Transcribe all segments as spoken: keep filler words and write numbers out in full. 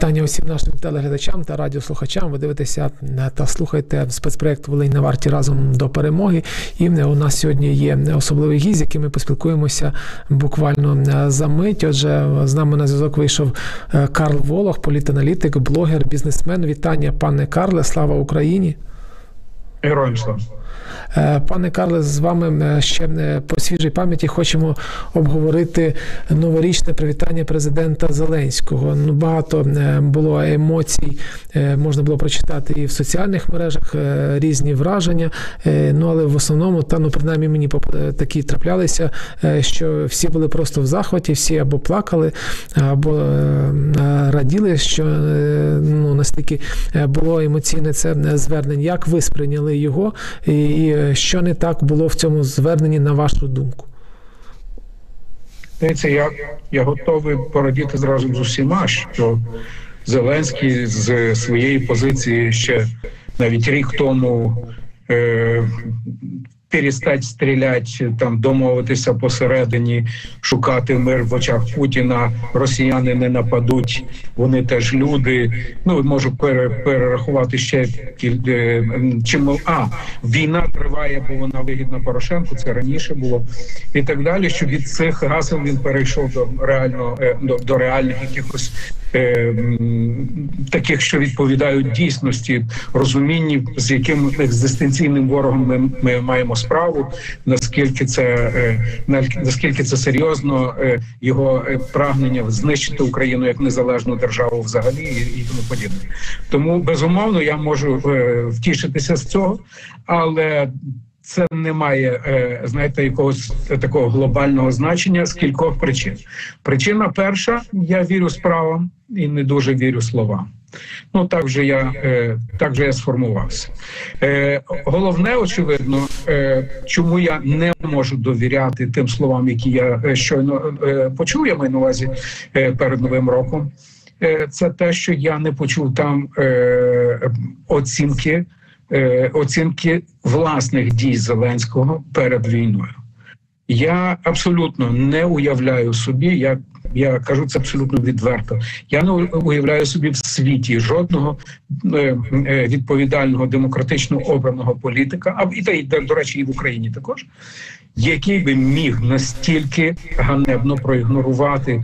Вітання усім нашим телеглядачам та радіослухачам. Ви дивитеся та слухаєте спецпроєкт «Волинь на варті» разом до перемоги. І у нас сьогодні є особливий гість, з яким ми поспілкуємося буквально за мить. Отже, з нами на зв'язок вийшов Карл Волох, політаналітик, блогер, бізнесмен. Вітання, пане Карле, слава Україні! Героям слава! Пане Карле, з вами ще по свіжій пам'яті хочемо обговорити новорічне привітання президента Зеленського. Ну, багато було емоцій, можна було прочитати і в соціальних мережах різні враження, ну, але в основному, та, ну, принаймні мені такі траплялися, що всі були просто в захваті, всі або плакали, або раділи, що, ну, настільки було емоційне це звернення. Як ви сприйняли його і що не так було в цьому зверненні, на вашу думку? Дивіться, я, я готовий порадіти зразу з усіма, що Зеленський з своєї позиції ще навіть рік тому е, перестати стріляти, там, домовитися посередині, шукати мир в очах Путіна, росіяни не нападуть, вони теж люди. Ну, можу пере, перерахувати ще чим. А, війна триває, бо вона вигідна Порошенку, це раніше було. І так далі, що від цих гасел він перейшов до, реально, до, до реальних якихось е, таких, що відповідають дійсності, розумінні, з яким екзистенційним ворогом ми, ми маємо справу, наскільки це, наскільки це серйозно, його прагнення знищити Україну як незалежну державу взагалі і, і тому подібне. Тому, безумовно, я можу втішитися з цього, але це не має, знаєте, якогось такого глобального значення з кількох причин. Причина перша – я вірю справам і не дуже вірю словам. Ну, так вже я, так вже я сформувався. Головне, очевидно, чому я не можу довіряти тим словам, які я щойно почув, я маю на увазі перед Новим роком, це те, що я не почув там оцінки, оцінки власних дій Зеленського перед війною. Я абсолютно не уявляю собі, я, я кажу це абсолютно відверто, я не уявляю собі в світі жодного е, е, відповідального, демократично обраного політика, а і, та, і, до речі, і в Україні також, який би міг настільки ганебно проігнорувати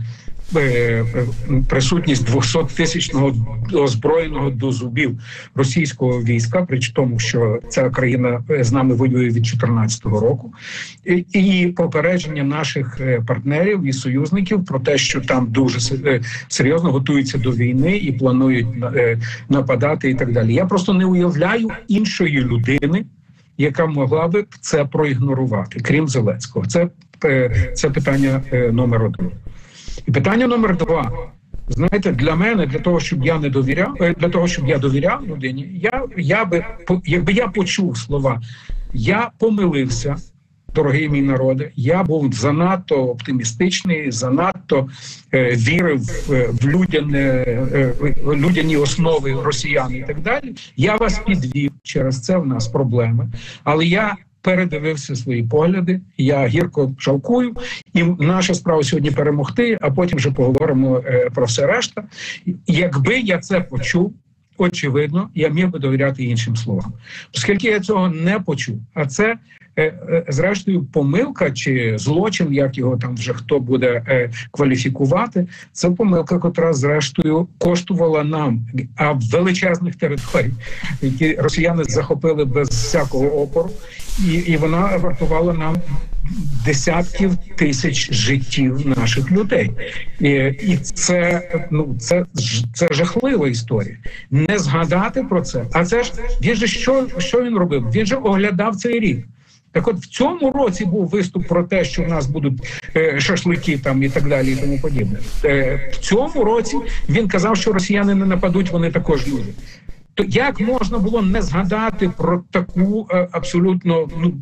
присутність двохсоттисячного озброєного до зубів російського війська, при тому, що ця країна з нами воює від чотирнадцятого року, і, і попередження наших партнерів і союзників про те, що там дуже серйозно готуються до війни і планують нападати і так далі. Я просто не уявляю іншої людини, яка могла би це проігнорувати, крім Зеленського. Це, це питання номер один. І питання номер два. Знаєте, для мене, для того, щоб я не довіряв, для того, щоб я довіряв людині, я, я би, якби я почув слова «я помилився, дорогий мій народе», я був занадто оптимістичний, занадто е, вірив в, в людяне, е, людяні основи росіян і так далі, я вас підвів, через це в нас проблеми, але я передивився свої погляди, я гірко жалкую, і наша справа сьогодні перемогти, а потім вже поговоримо е, про все решта. Якби я це почув, очевидно, я міг би довіряти іншим словам. Оскільки я цього не почув, а це, е, е, зрештою, помилка чи злочин, як його там вже хто буде е, кваліфікувати, це помилка, котра, зрештою, коштувала нам, а величезних територій, які росіяни захопили без всякого опору, і, і вона вартувала нам десятків тисяч життів наших людей. І, і це, ну, це, це жахлива історія. Не згадати про це. А це ж, він же що, що він робив? Він же оглядав цей рік. Так от в цьому році був виступ про те, що в нас будуть е, шашлики там і так далі і тому подібне. Е, в цьому році він казав, що росіяни не нападуть, вони також люди. То як можна було не згадати про таку е, абсолютно, ну,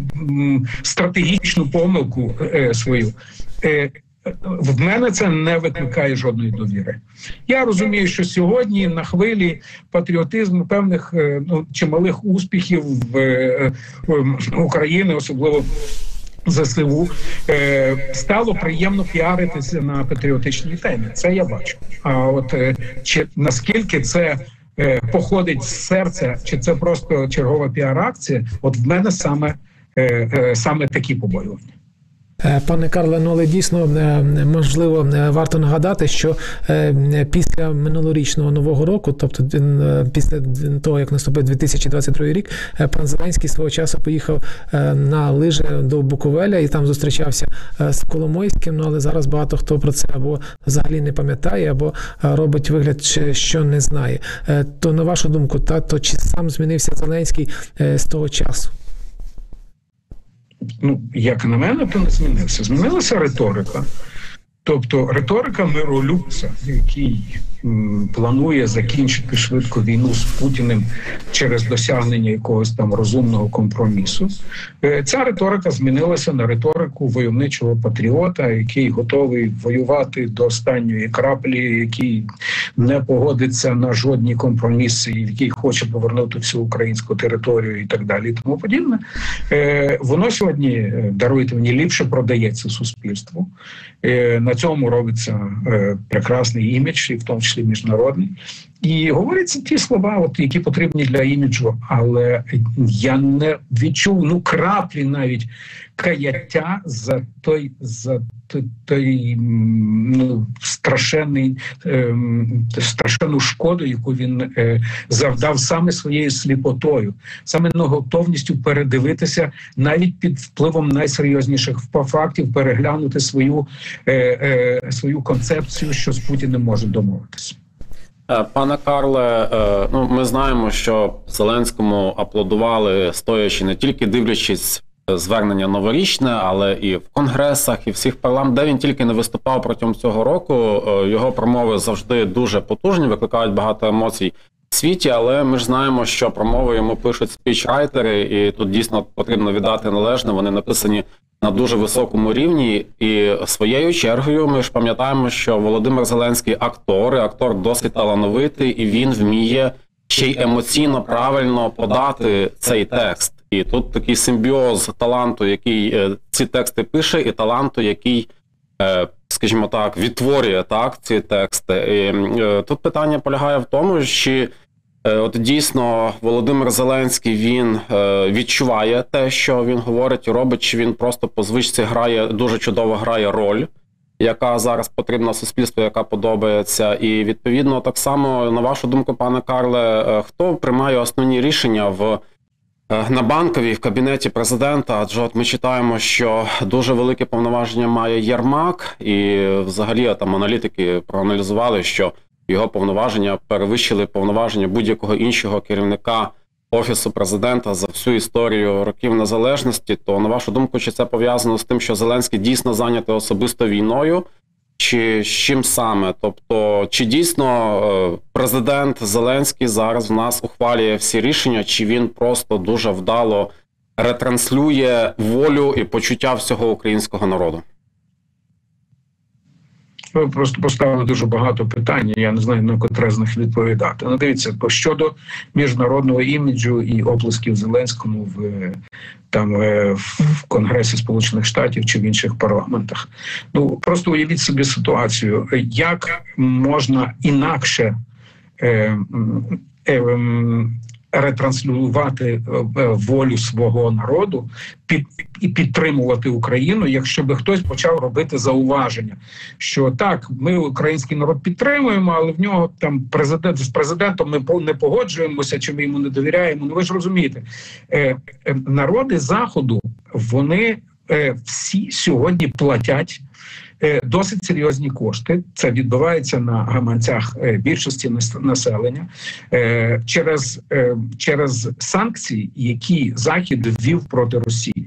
стратегічну помилку е, свою? Е, в мене це не викликає жодної довіри. Я розумію, що сьогодні на хвилі патріотизму, певних, ну, чималих успіхів в, в України, особливо ЗСУ, е, стало приємно піаритися на патріотичній темі. Це я бачу. А от е, чи наскільки це е, походить з серця, чи це просто чергова піар-акція, от в мене саме, е, е, саме такі побоювання. Пане Карле, ну але дійсно, можливо, варто нагадати, що після минулорічного Нового року, тобто після того, як наступив дві тисячі двадцять другий рік, пан Зеленський свого часу поїхав на лижі до Буковеля і там зустрічався з Коломойським, ну але зараз багато хто про це або взагалі не пам'ятає, або робить вигляд, що не знає. То на вашу думку, та, то чи сам змінився Зеленський з того часу? Ну, як на мене, то не змінився. Змінилася риторика. Тобто риторика миролюбця, який м, планує закінчити швидко війну з Путіним через досягнення якогось там розумного компромісу. Е, ця риторика змінилася на риторику войовничого патріота, який готовий воювати до останньої краплі, який не погодиться на жодні компроміси, який хоче повернути всю українську територію і так далі і тому подібне. Е, воно сьогодні, даруйте мені, ліпше продається суспільству. Е, на цьому робиться е, прекрасний імідж, і в тому числі міжнародний. І говоряться ті слова, от, які потрібні для іміджу, але я не відчув, ну, краплі навіть каяття за той, за той, той ну, страшенний, е, страшенну шкоду, яку він е, завдав саме своєю сліпотою, саме готовністю передивитися, навіть під впливом найсерйозніших фактів, переглянути свою, е, е, свою концепцію, що з Путіним може домовитися. Пане Карле, ну, ми знаємо, що Зеленському аплодували, стоячи, не тільки дивлячись звернення новорічне, але і в конгресах, і в всіх парламентах, де він тільки не виступав протягом цього року. Його промови завжди дуже потужні, викликають багато емоцій в світі, але ми ж знаємо, що промови йому пишуть спічрайтери, і тут дійсно потрібно віддати належне, вони написані на дуже високому рівні. І своєю чергою ми ж пам'ятаємо, що Володимир Зеленський актор, і актор досить талановитий, і він вміє ще й емоційно правильно подати цей текст. І тут такий симбіоз таланту, який е, ці тексти пише, і таланту, який, е, скажімо так, відтворює так, ці тексти. І, е, тут питання полягає в тому, що е, от дійсно Володимир Зеленський, він е, відчуває те, що він говорить і робить, чи він просто по звичці грає, дуже чудово грає роль, яка зараз потрібна суспільству, яка подобається. І відповідно так само, на вашу думку, пане Карле, е, хто приймає основні рішення в на Банковій, в кабінеті президента? Адже от ми читаємо, що дуже велике повноваження має Єрмак, і взагалі там аналітики проаналізували, що його повноваження перевищили повноваження будь-якого іншого керівника Офісу президента за всю історію років незалежності. То, на вашу думку, чи це пов'язано з тим, що Зеленський дійсно зайнятий особисто війною, чи з чим саме? Тобто, чи дійсно президент Зеленський зараз в нас ухвалює всі рішення, чи він просто дуже вдало ретранслює волю і почуття всього українського народу? Ви просто поставили дуже багато питань, я не знаю, на котре з них відповідати. Ну, дивіться, щодо міжнародного іміджу і оплесків Зеленському в, там, в Конгресі Сполучених Штатів чи в інших парламентах. Ну, просто уявіть собі ситуацію, як можна інакше е, е, ретранслювати волю свого народу під, і підтримувати Україну, якщо би хтось почав робити зауваження, що так, ми український народ підтримуємо, але в нього там президент з президентом ми не погоджуємося, чи ми йому не довіряємо. Ну ви ж розумієте, е, е, народи Заходу, вони е, всі сьогодні платять досить серйозні кошти. Це відбувається на гаманцях більшості населення через, через санкції, які Захід ввів проти Росії.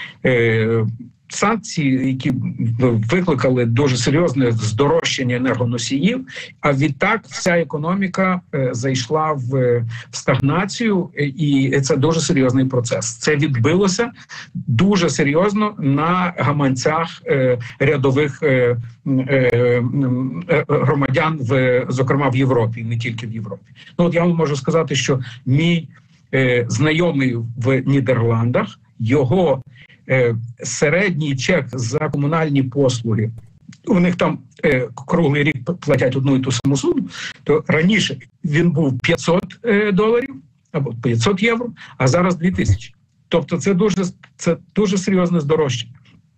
Санкції, які викликали дуже серйозне здорожчання енергоносіїв, а відтак вся економіка е, зайшла в, в стагнацію, і це дуже серйозний процес. Це відбилося дуже серйозно на гаманцях е, рядових е, е, громадян, в, зокрема в Європі, не тільки в Європі. Ну от я вам можу сказати, що мій е, знайомий в Нідерландах, його е, середній чек за комунальні послуги, у них там е, круглий рік платять одну і ту саму суму, то раніше він був п'ятсот е, доларів або п'ятсот євро, а зараз дві тисячі. Тобто це дуже, це дуже серйозне здорожчання.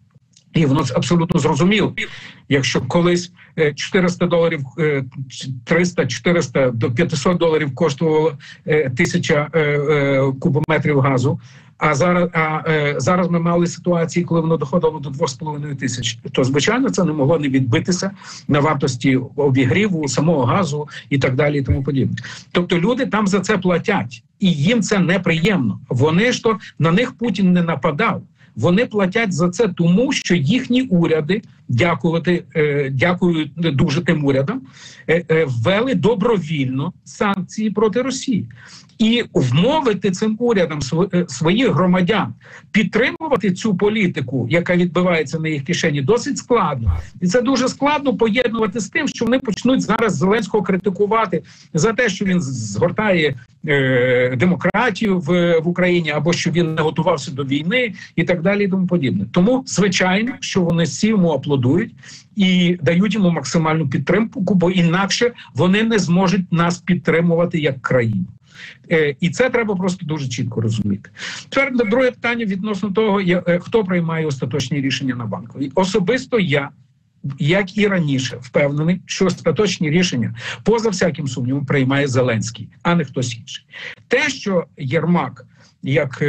І воно абсолютно зрозуміло. Якщо колись чотириста доларів, триста, чотириста до п'ятсот доларів коштувало тисяча кубометрів газу, а зараз, а зараз ми мали ситуації, коли воно доходило до двох з половиною тисяч, то, звичайно, це не могло не відбитися на вартості обігріву, самого газу і так далі і тому подібне. Тобто люди там за це платять, і їм це неприємно. Вони ж то, на них Путін не нападав. Вони платять за це тому, що їхні уряди, дякувати, е, дякую дуже тим урядам, е, е, ввели добровільно санкції проти Росії. І вмовити цим урядам своїх громадян підтримувати цю політику, яка відбувається на їх кишені, досить складно. І це дуже складно поєднувати з тим, що вони почнуть зараз Зеленського критикувати за те, що він згортає е, демократію в, в Україні, або що він не готувався до війни і так далі і тому подібне. Тому, звичайно, що вони всі йому аплодують і дають йому максимальну підтримку, бо інакше вони не зможуть нас підтримувати як країну. Е, і це треба просто дуже чітко розуміти. Тепер друге питання відносно того, я, е, хто приймає остаточні рішення на Банковій. Особисто я, як і раніше, впевнений, що остаточні рішення, поза всяким сумнівом, приймає Зеленський, а не хтось інший. Те, що Єрмак, як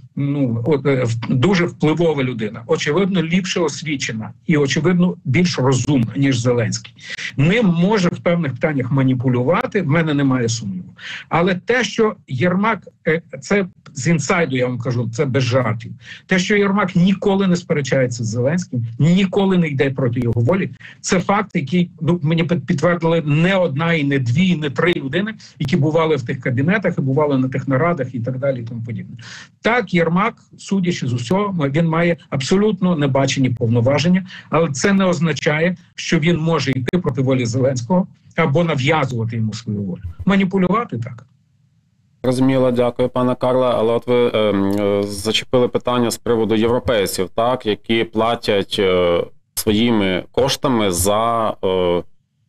ну, от, дуже впливова людина, очевидно, ліпше освічена і, очевидно, більш розумна, ніж Зеленський, ним може в певних питаннях маніпулювати, в мене немає сумніву. Але те, що Єрмак, це з інсайду, я вам кажу, це без жартів, те, що Єрмак ніколи не сперечається з Зеленським, ніколи не йде проти його волі, це факт, який ну, мені підтвердили не одна, і не дві, і не три людини, які бували в тих кабінетах, і бували на тих нарадах і так далі і тому подібне. Так, Єрмак, судячи з усього, він має абсолютно небачені повноваження, але це не означає, що він може йти проти волі Зеленського або нав'язувати йому свою волю. Маніпулювати так. Розуміло, дякую, пане Карле. Але от ви е, зачепили питання з приводу європейців, так, які платять е, своїми коштами за е,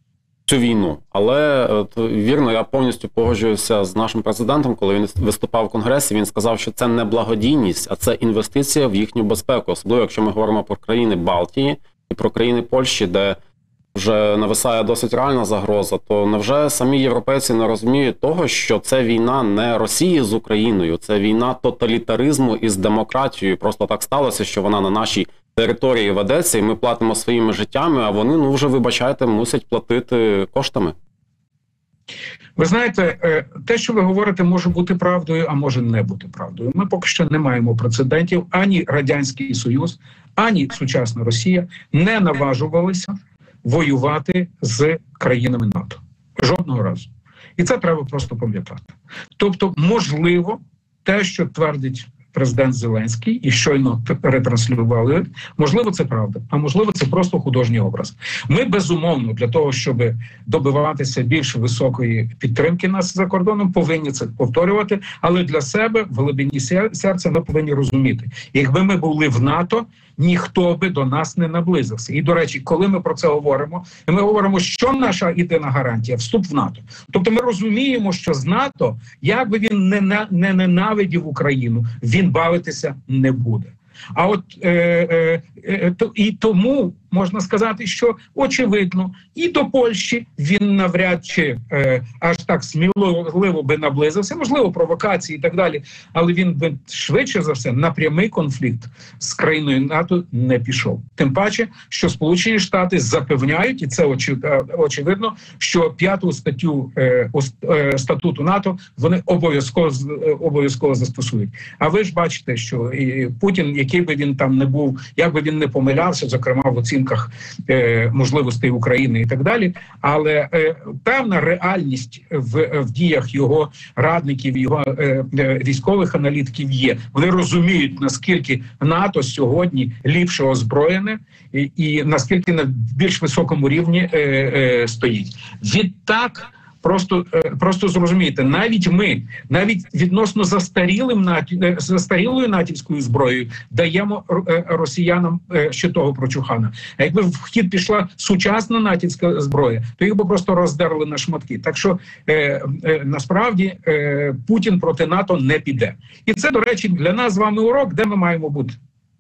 цю війну. Але е, вірно, я повністю погоджуюся з нашим президентом, коли він виступав в Конгресі, він сказав, що це не благодійність, а це інвестиція в їхню безпеку. Особливо, якщо ми говоримо про країни Балтії і про країни Польщі, де вже нависає досить реальна загроза, то невже самі європейці не розуміють того, що це війна не Росії з Україною, це війна тоталітаризму із демократією. Просто так сталося, що вона на нашій території ведеться, і ми платимо своїми життями, а вони, ну вже, вибачайте, мусять платити коштами. Ви знаєте, те, що ви говорите, може бути правдою, а може не бути правдою. Ми поки що не маємо прецедентів. Ані Радянський Союз, ані сучасна Росія не наважувалися воювати з країнами НАТО. Жодного разу. І це треба просто пам'ятати. Тобто, можливо, те, що твердить президент Зеленський і щойно ретранслювали, можливо, це правда, а можливо, це просто художній образ. Ми, безумовно, для того, щоб добиватися більш високої підтримки нас за кордоном, повинні це повторювати, але для себе в глибині серця ми повинні розуміти. Якби ми були в НАТО, ніхто би до нас не наблизився. І, до речі, коли ми про це говоримо, ми говоримо, що наша єдина гарантія – вступ в НАТО. Тобто ми розуміємо, що з НАТО, як би він не, не ненавидів Україну, він бавитися не буде. А от е, е, е, то, і тому можна сказати, що очевидно і до Польщі він навряд чи е, аж так сміливо би наблизився, можливо, провокації і так далі, але він би швидше за все на прямий конфлікт з країною НАТО не пішов. Тим паче, що Сполучені Штати запевняють, і це очевидно, що п'яту статтю е, е, статуту НАТО вони обов'язково обов'язково застосують. А ви ж бачите, що і Путін, який би він там не був, як би він не помилявся, зокрема в оцінках Е, можливостей України і так далі, але е, певна реальність в, в діях його радників, його е, е, військових аналітиків є. Вони розуміють, наскільки НАТО сьогодні ліпше озброєне і, і наскільки на більш високому рівні е, е, стоїть. Відтак, просто, просто зрозумійте, навіть ми, навіть відносно застарілим застарілою натівською зброєю даємо росіянам ще того прочухана. А якби в хід пішла сучасна натівська зброя, то їх би просто роздерли на шматки. Так що е, е, насправді е, Путін проти НАТО не піде. І це, до речі, для нас з вами урок, де ми маємо бути.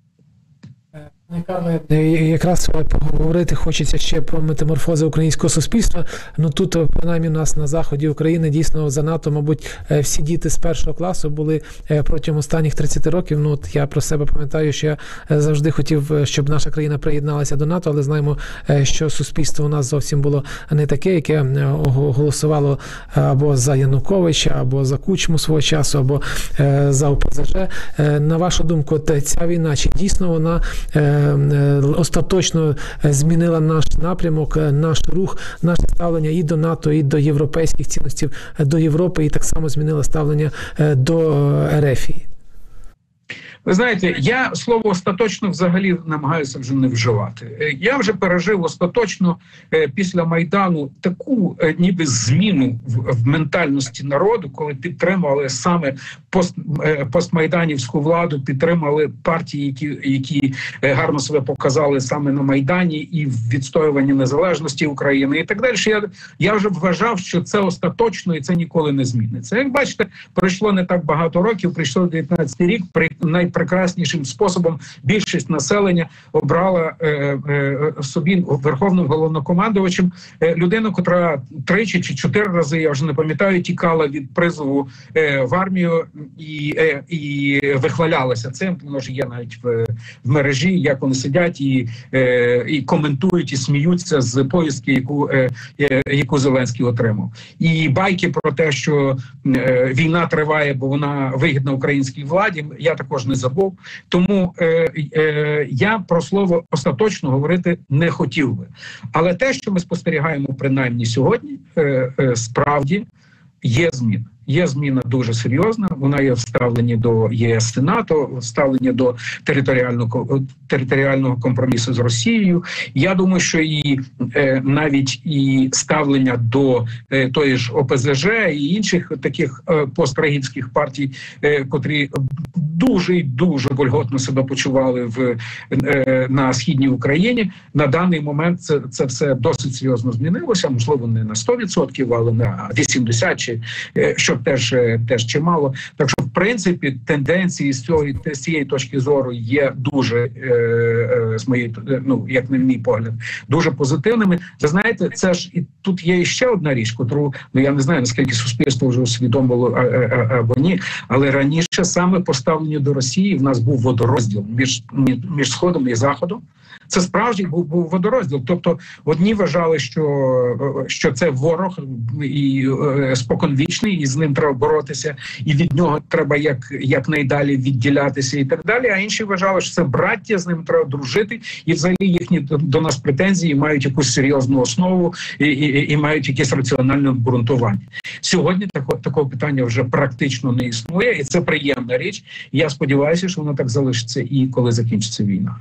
Карле, якраз поговорити хочеться ще про метаморфози українського суспільства. Ну тут, принаймні, у нас на заході України дійсно за НАТО, мабуть, всі діти з першого класу були протягом останніх тридцяти років. Ну от я про себе пам'ятаю, що я завжди хотів, щоб наша країна приєдналася до НАТО, але знаємо, що суспільство у нас зовсім було не таке, яке голосувало або за Януковича, або за Кучму свого часу, або за О Пе Зе Же. На вашу думку, ця війна, чи дійсно вона остаточно змінила наш напрямок, наш рух, наше ставлення і до НАТО, і до європейських цінностей, до Європи, і так само змінила ставлення до Ер Еф І? Ви знаєте, я слово «остаточно» взагалі намагаюся вже не вживати. Я вже пережив остаточно після Майдану таку ніби зміну в, в ментальності народу, коли підтримали саме пост, постмайданівську владу, підтримали партії, які, які гарно себе показали саме на Майдані і в відстоюванні незалежності України і так далі. Я, я вже вважав, що це остаточно і це ніколи не зміниться. Як бачите, пройшло не так багато років, прийшло дев'ятнадцятий рік, при найпрекраснішим способом більшість населення обрала е, е, собі верховним головнокомандувачем е, людину, котра тричі чи чотири рази, я вже не пам'ятаю, тікала від призову е, в армію і, е, і вихвалялася цим. Воно ж є навіть в, в мережі, як вони сидять і, е, і коментують, і сміються з поїздки, яку, е, е, яку Зеленський отримав. І байки про те, що е, війна триває, бо вона вигідна українській владі, я також не забув. Тому е, е, я про слово «остаточно» говорити не хотів би. Але те, що ми спостерігаємо принаймні сьогодні, е, е, справді є зміна. Є зміна дуже серйозна, вона є в ставленні до Є Ес і НАТО, в ставленні до територіального, територіального компромісу з Росією. Я думаю, що і е, навіть і ставлення до е, тої ж О Пе Зе Же і інших таких е, пострагітських партій, е, котрі дуже і дуже вольготно себе почували в, е, на Східній Україні, на даний момент це, це все досить серйозно змінилося, можливо, не на сто відсотків, але на вісімдесят чи е, що теж, теж чимало. Так що, в принципі, тенденції з цієї, з цієї точки зору є дуже, е, е, з моєї, ну, як на мій погляд, дуже позитивними. Ви знаєте, це ж і тут є ще одна річ, котру, ну я не знаю, наскільки суспільство вже усвідомило або ні, але раніше саме по ставленню до Росії в нас був водорозділ між, між Сходом і Заходом. Це справді був, був водорозділ. Тобто одні вважали, що, що це ворог і е, споконвічний, і з ним треба боротися, і від нього треба як, якнайдалі відділятися і так далі. А інші вважали, що це браття, з ним треба дружити, і взагалі їхні до нас претензії мають якусь серйозну основу і, і, і мають якесь раціональне обґрунтування. Сьогодні такого, такого питання вже практично не існує, і це приємна річ. І я сподіваюся, що воно так залишиться і коли закінчиться війна.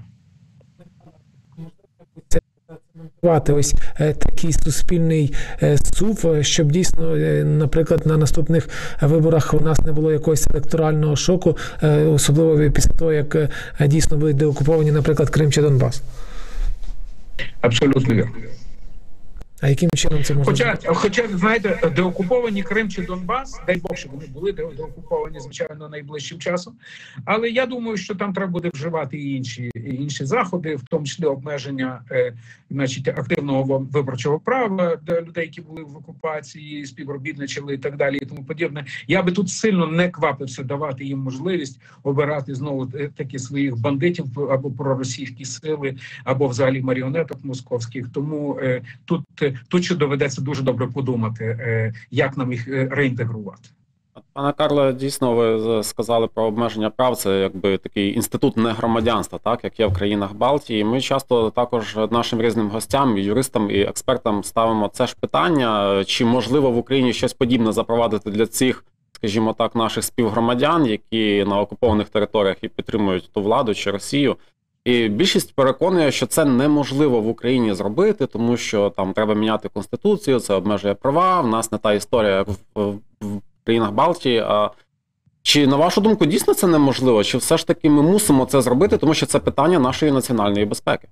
Ось е, такий суспільний е, сув, щоб дійсно, е, наприклад, на наступних виборах у нас не було якогось електорального шоку, е, особливо після того, як е, дійсно були деокуповані, наприклад, Крим чи Донбас. Абсолютно вірно. А яким чином це можна? Хоча, хоча, знаєте, деокуповані Крим чи Донбас, дай Бог, щоб вони були деокуповані, звичайно, найближчим часом. Але я думаю, що там треба буде вживати і інші, і інші заходи, в тому числі обмеження е, значить, активного виборчого права для людей, які були в окупації, співробітничали і так далі, і тому подібне. Я би тут сильно не квапився давати їм можливість обирати знову таки своїх бандитів або проросійські сили, або взагалі маріонеток московських. Тому е, тут Тут ще доведеться дуже добре подумати, як нам їх реінтегрувати. Пане Карле, дійсно, ви сказали про обмеження прав, це якби такий інститут негромадянства, так, як є в країнах Балтії. Ми часто також нашим різним гостям, юристам і експертам ставимо це ж питання, чи можливо в Україні щось подібне запровадити для цих, скажімо так, наших співгромадян, які на окупованих територіях і підтримують ту владу чи Росію. І більшість переконує, що це неможливо в Україні зробити, тому що там треба міняти Конституцію, це обмежує права, в нас не та історія, як в, в, в країнах Балтії. А чи, на вашу думку, дійсно це неможливо? Чи все ж таки ми мусимо це зробити, тому що це питання нашої національної безпеки?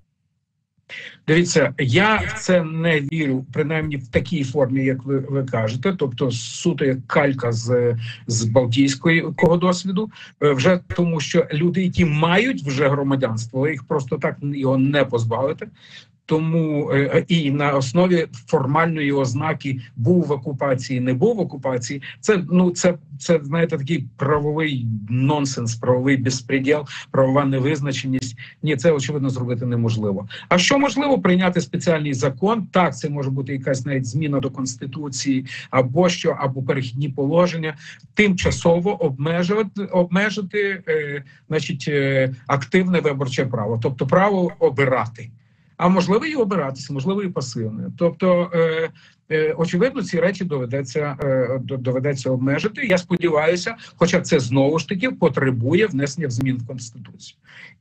Дивіться, я в це не вірю, принаймні в такій формі, як ви, ви кажете, тобто суто як калька з, з балтійського досвіду, вже тому що люди, які мають вже громадянство, ви їх просто так його не позбавите. Тому і на основі формальної ознаки був в окупації, не був в окупації, це, ну, це, це, знаєте, такий правовий нонсенс, правовий безпреділ, правова невизначеність. Ні, це, очевидно, зробити неможливо. А що можливо? Прийняти спеціальний закон. Так, це може бути якась навіть зміна до Конституції, або що, або перехідні положення. Тимчасово обмежувати, обмежити е, значить, е, активне виборче право, тобто право обирати. А можливо і обиратися, можливо і пасивне. Тобто, е, е, очевидно, ці речі доведеться, е, доведеться обмежити. Я сподіваюся, хоча це знову ж таки потребує внесення змін в Конституцію.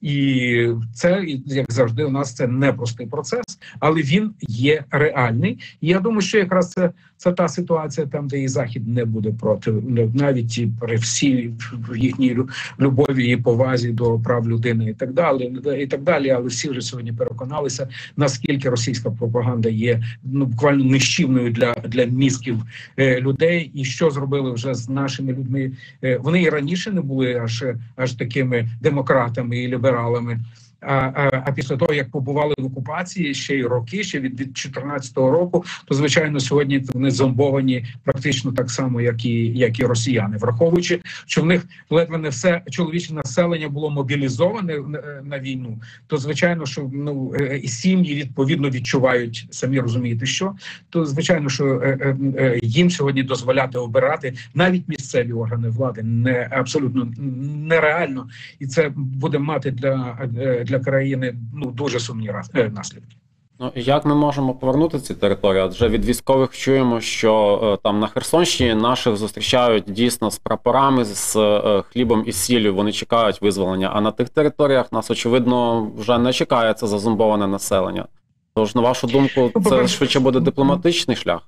І це, як завжди, у нас це непростий процес, але він є реальний. І я думаю, що якраз це, це та ситуація, там, де і Захід не буде проти, навіть і при всій їхній любові і повазі до прав людини і так далі, і так далі. Але всі вже сьогодні переконалися, наскільки російська пропаганда є, ну, буквально нищівною для, для мізків е, людей, і що зробили вже з нашими людьми. Е, вони і раніше не були аж, аж такими демократами і лібералами. А, а, а після того, як побували в окупації ще й роки, ще від, від чотирнадцятого року, то, звичайно, сьогодні вони зомбовані практично так само, як і, як і росіяни. Враховуючи, що в них ледве не все чоловіче населення було мобілізоване на, на війну, то, звичайно, що ну, і сім'ї, відповідно, відчувають, самі розумієте, що, то, звичайно, що е, е, їм сьогодні дозволяти обирати навіть місцеві органи влади не абсолютно нереально. І це буде мати для для країни ну дуже сумні наслідки. Ну, як ми можемо повернути ці території? Адже від військових чуємо, що там на Херсонщині наших зустрічають дійсно з прапорами, з хлібом і сіллю, вони чекають визволення, а на тих територіях нас, очевидно, вже не чекає це зазомбоване населення. Тож, на вашу думку, це швидше буде дипломатичний шлях?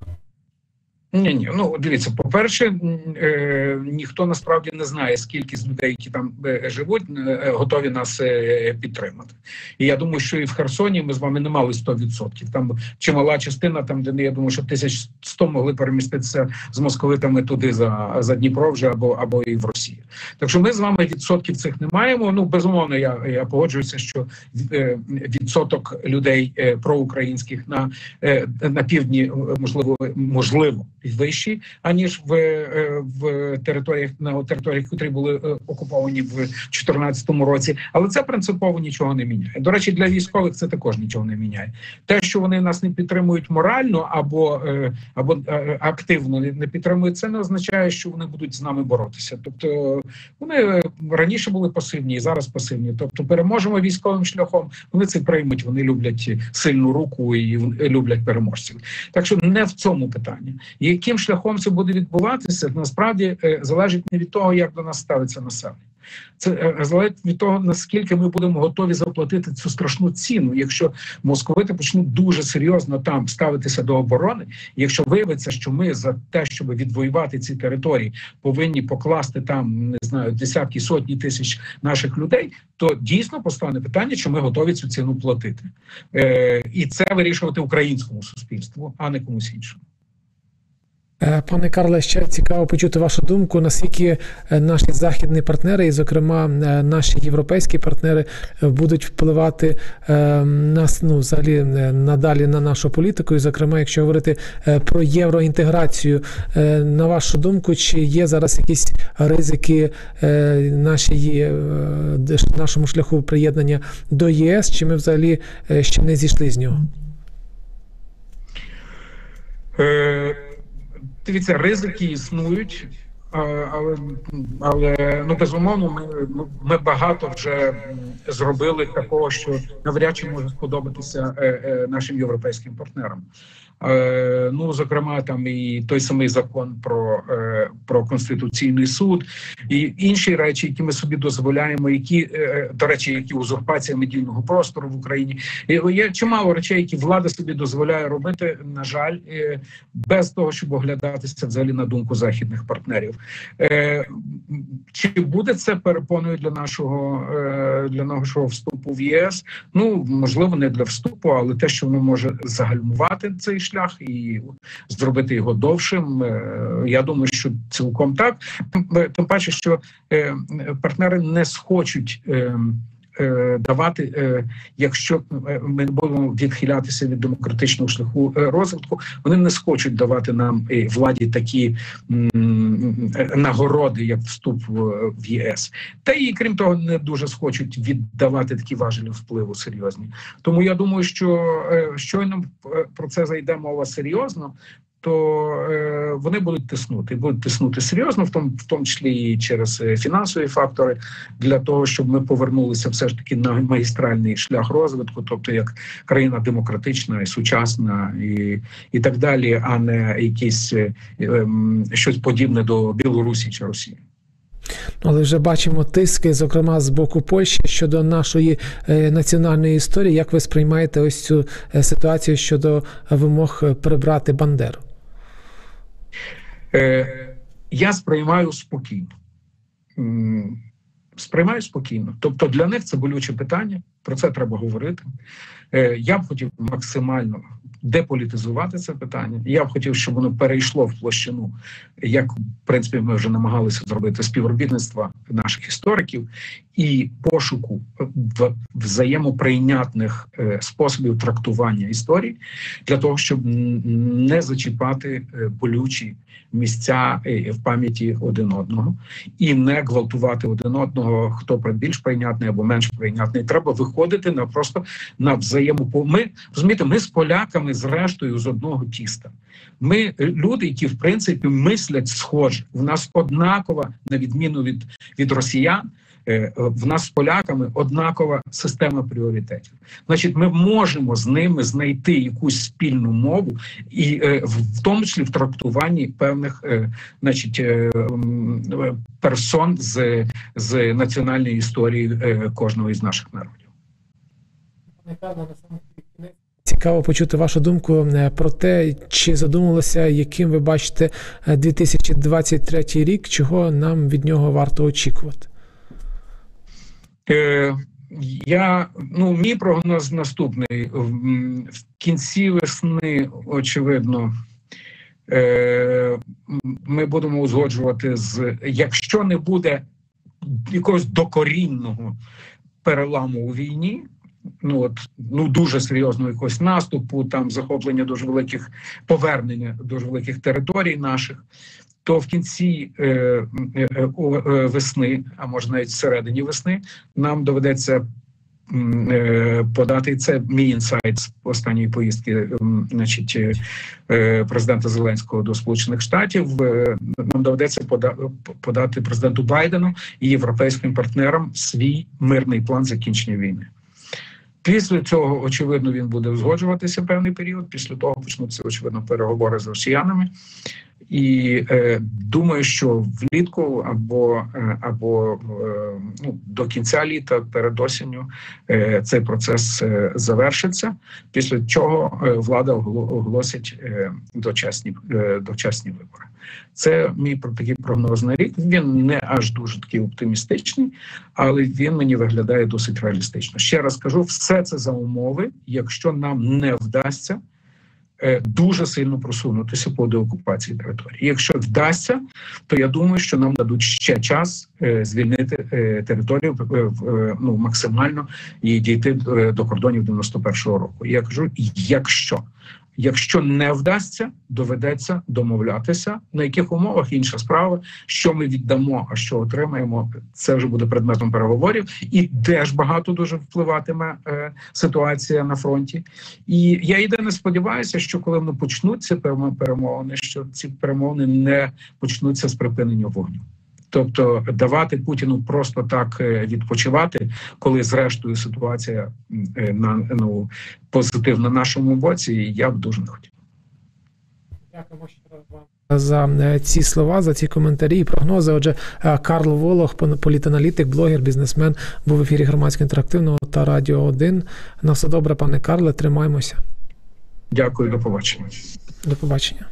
Ні, ні, ну дивіться, по-перше, е, ніхто насправді не знає, скільки з людей, які там е, живуть, е, готові нас е, підтримати. І я думаю, що і в Херсоні ми з вами не мали сто відсотків. Там чимала частина, там де я думаю, що тисяч сто могли переміститися з московитами туди за, за Дніпро вже або або і в Росію. Так що ми з вами відсотків цих не маємо. Ну безумовно, я, я погоджуюся, що е, відсоток людей е, проукраїнських на е, на півдні можливо можливо. вищі, аніж в, в територіях, на територіях, які були окуповані в чотирнадцятому році. Але це принципово нічого не міняє. До речі, для військових це також нічого не міняє. Те, що вони нас не підтримують морально або, або активно не підтримують, це не означає, що вони будуть з нами боротися. Тобто вони раніше були пасивні і зараз пасивні. Тобто переможемо військовим шляхом, вони це приймуть, вони люблять сильну руку і люблять переможців. Так що не в цьому питання. Яким шляхом це буде відбуватися, насправді залежить не від того, як до нас ставиться населення. Це залежить від того, наскільки ми будемо готові заплатити цю страшну ціну. Якщо московити почнуть дуже серйозно там ставитися до оборони, якщо виявиться, що ми за те, щоб відвоювати ці території, повинні покласти там, не знаю, десятки, сотні тисяч наших людей, то дійсно постане питання, чи ми готові цю ціну платити. Е, і це вирішувати українському суспільству, а не комусь іншому. Пане Карле, ще цікаво почути вашу думку, наскільки наші західні партнери, і, зокрема, наші європейські партнери, будуть впливати нас, ну, взагалі, надалі на нашу політику, і, зокрема, якщо говорити про євроінтеграцію, на вашу думку, чи є зараз якісь ризики нашій, нашому шляху приєднання до ЄС, чи ми взагалі ще не зійшли з нього? Е... Дивіться, ризики існують, але, але ну, безумовно, ми, ми багато вже зробили такого, що навряд чи може сподобатися нашим європейським партнерам. Ну, зокрема, там і той самий закон про, про Конституційний суд, і інші речі, які ми собі дозволяємо, які, до речі, які узурпація медійного простору в Україні. І є чимало речей, які влада собі дозволяє робити, на жаль, без того, щоб оглядатися взагалі на думку західних партнерів. Чи буде це перепоною для нашого, для нашого вступу в ЄС? Ну, можливо, не для вступу, але те, що воно може загальмувати цей шлях і зробити його довшим, я думаю, що цілком так. Тим паче, що партнери не схочуть давати, якщо ми будемо відхилятися від демократичного шляху розвитку, вони не схочуть давати нам владі такі нагороди, як вступ в ЄС. Та і, крім того, не дуже схочуть віддавати такі важелі впливу серйозні. Тому я думаю, що щойно про це зайде мова серйозно, то е, вони будуть тиснути, будуть тиснути серйозно, в тому, в тому числі і через фінансові фактори, для того, щоб ми повернулися все ж таки на магістральний шлях розвитку, тобто як країна демократична і сучасна і, і так далі, а не якісь е, е, щось подібне до Білорусі чи Росії. Але вже бачимо тиски, зокрема, з боку Польщі щодо нашої е, національної історії. Як ви сприймаєте ось цю е, ситуацію щодо вимог прибрати Бандеру? Е, я сприймаю спокійно. Сприймаю спокійно. Тобто для них це болюче питання, про це треба говорити. Е, я б хотів максимально деполітизувати це питання. Я б хотів, щоб воно перейшло в площину, як, в принципі, ми вже намагалися зробити, співробітництва наших істориків і пошуку взаємоприйнятних способів трактування історії для того, щоб не зачіпати болючі місця в пам'яті один одного і не гвалтувати один одного, хто більш прийнятний або менш прийнятний. Треба виходити на просто на взаємопо... Ми, розумієте, ми з поляками зрештою з одного тіста. Ми люди, які в принципі мислять схоже. В нас однакова, на відміну від, від росіян, в нас з поляками однакова система пріоритетів. Значить, ми можемо з ними знайти якусь спільну мову, і в тому числі в трактуванні певних, значить, персон з, з національної історії кожного із наших народів. Цікаво почути вашу думку про те, чи задумалося, яким ви бачите дві тисячі двадцять третій рік, чого нам від нього варто очікувати? Е, я, ну, мій прогноз наступний. В, в кінці весни, очевидно, е, ми будемо узгоджувати з, якщо не буде якогось докорінного переламу у війні, ну от, ну дуже серйозного якогось наступу, там захоплення дуже великих, повернення дуже великих територій наших, то в кінці е, е, е, весни, а може навіть всередині весни, нам доведеться е, подати, це мій інсайт з останньої поїздки е, значить, е, президента Зеленського до Сполучених Штатів, е, нам доведеться пода, подати президенту Байдену і європейським партнерам свій мирний план закінчення війни. Після цього, очевидно, він буде узгоджуватися певний період, після того почнуться, очевидно, переговори з росіянами. І е, думаю, що влітку або, е, або е, ну, до кінця літа, перед осінню, е, цей процес е, завершиться, після чого е, влада оголосить е, дочасні, е, дочасні вибори. Це мій такий прогноз на рік. Він не аж дуже такий оптимістичний, але він мені виглядає досить реалістично. Ще раз кажу, все це за умови, якщо нам не вдасться дуже сильно просунутися по деокупації території. Якщо вдасться, то я думаю, що нам дадуть ще час е, звільнити е, територію е, ну, максимально і дійти до кордонів дев'яносто першого року. Я кажу, якщо. Якщо не вдасться, доведеться домовлятися. На яких умовах – інша справа. Що ми віддамо, а що отримаємо – це вже буде предметом переговорів. І теж багато дуже впливатиме е, ситуація на фронті. І я єдине сподіваюся, що коли вони почнуться перемовини, що ці перемовини не почнуться з припинення вогню. Тобто давати Путіну просто так відпочивати, коли зрештою ситуація на, ну, позитивна на нашому боці, я б дуже не хотів. Дякуємо щиро вам за е, ці слова, за ці коментарі і прогнози. Отже, е, Карл Волох, політаналітик, блогер, бізнесмен, був в ефірі Громадського інтерактивного та Радіо один. На все добре, пане Карле, тримаємося. Дякую, до побачення. До побачення.